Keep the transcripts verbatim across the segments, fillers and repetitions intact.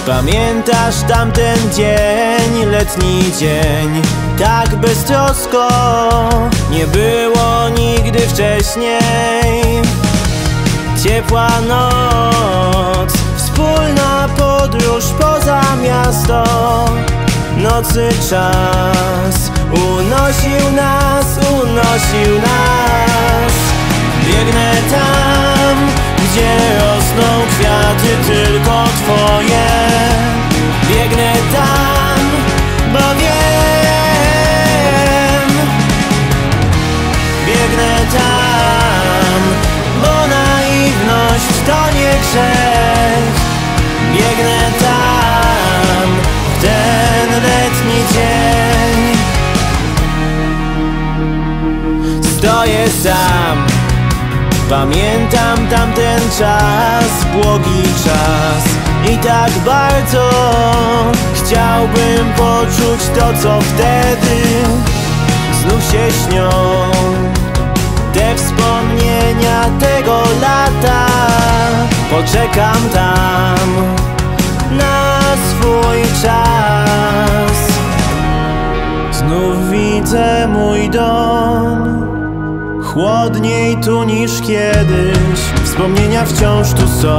Pamiętasz tamten dzień, letni dzień, tak beztrosko nie było nigdy wcześniej. Ciepła noc, wspólna podróż poza miasto. Nocy czas unosił nas, unosił nas. Biegnę tam, gdzie rosną kwiaty tylko twoje. Biegnę tam, bo wiem. Biegnę tam, bo naiwność to nie grzech. Biegnę tam, w ten letni dzień. Stoję sam, pamiętam tamten czas, błogi czas. I tak bardzo chciałbym poczuć to, co wtedy znów się śnią. Te wspomnienia tego lata, poczekam tam na swój czas. Znów widzę mój dom, chłodniej tu niż kiedyś. Wspomnienia wciąż tu są,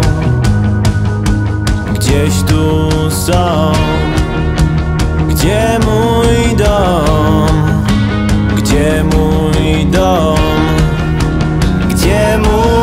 gdzieś tu są. Gdzie mój dom? Gdzie mój dom? Gdzie mój